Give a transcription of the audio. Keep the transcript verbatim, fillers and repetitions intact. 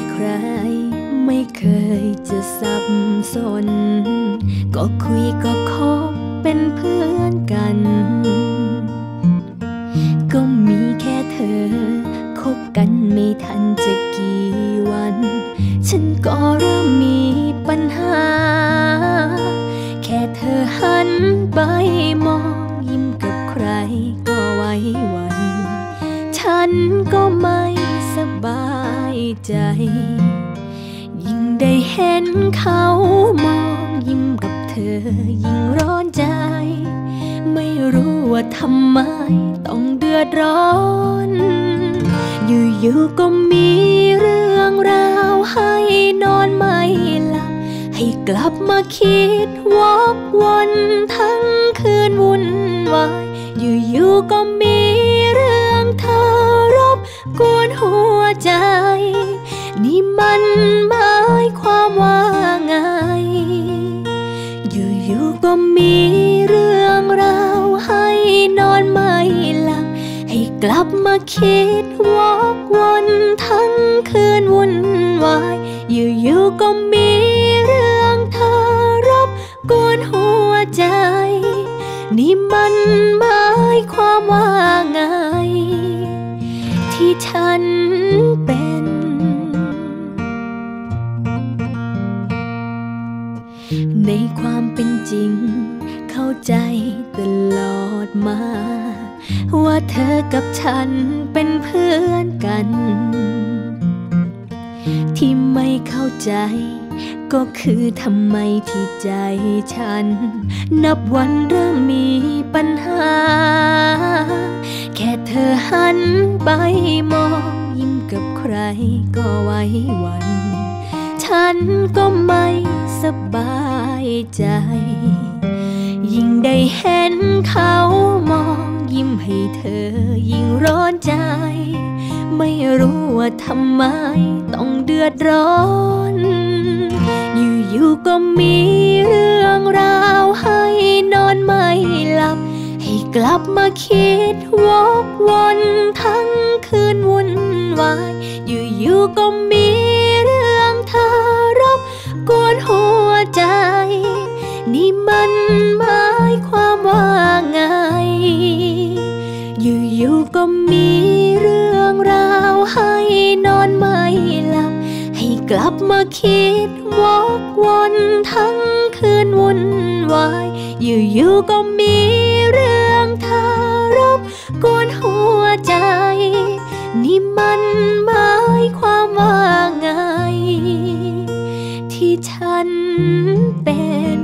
ใครไม่เคยจะสับสนก็คุยก็คบเป็นเพื่อนกันก็มีแค่เธอคบกันไม่ทันจะกี่วันฉันก็เริ่มมีปัญหาแค่เธอหันไปมองยิ้มกับใครก็ไว้วันฉันก็ไม่สบายใจยิ่งได้เห็นเขามองยิ้มกับเธอยิ่งร้อนใจไม่รู้ว่าทำไมต้องเดือดร้อนอยู่ๆก็มีเรื่องราวให้นอนไม่หลับให้กลับมาคิดวกวนทั้งคืนวุ่นวายอยู่ๆก็มีเรื่องเธอรบกวนหัวใจนี่มันหมายความว่าไงอยู่ๆก็มีเรื่องราวให้นอนไม่หลับให้กลับมาคิดวกวนทั้งคืนวุ่นวายอยู่ๆก็มีเรื่องเธอรบกวนหัวใจนี่มันหมายความว่าไงที่ฉันเป็นในความเป็นจริงเข้าใจตลอดมาว่าเธอกับฉันเป็นเพื่อนกันที่ไม่เข้าใจก็คือทำไมที่ใจฉันนับวันเริ่มมีปัญหาแค่เธอหันไปมองยิ้มกับใครก็ไว้วันฉันก็ไม่สบายใจยิ่งได้เห็นเขามองยิ้มให้เธอยิ่งร้อนใจไม่รู้ว่าทำไมต้องเดือดร้อนอยู่ๆก็มีเรื่องราวให้นอนไม่หลับให้กลับมาคิดวกวนทั้งคืนวุ่นวายอยู่ๆก็มีเรื่องเธอรบกวนหัวใจนี่มันหมายความว่าไงอยู่ๆก็มีเรื่องราวให้นอนไม่หลับให้กลับมาคิดวกวนทั้งคืนวุ่นวายอยู่ๆก็มีเรื่องเธอรบกวนหัวใจนี่มันหมายความว่าไงที่ฉันเป็น